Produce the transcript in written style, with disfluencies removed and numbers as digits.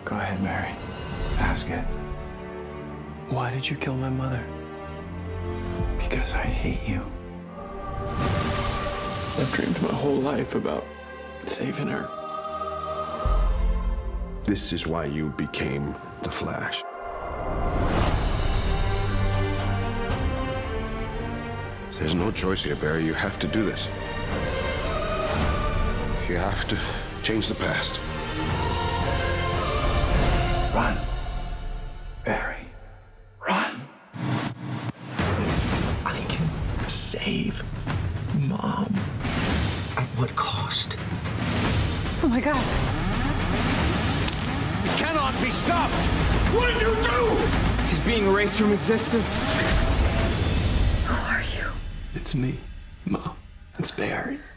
Go ahead, Mary. Ask it. Why did you kill my mother? Because I hate you. I've dreamed my whole life about saving her. This is why you became the Flash. There's no choice here, Barry. You have to do this. You have to change the past. Run. Barry. Run. I can save Mom. At what cost? Oh my God. Cannot be stopped! What did you do? He's being erased from existence. Who are you? It's me, Mom. It's Barry.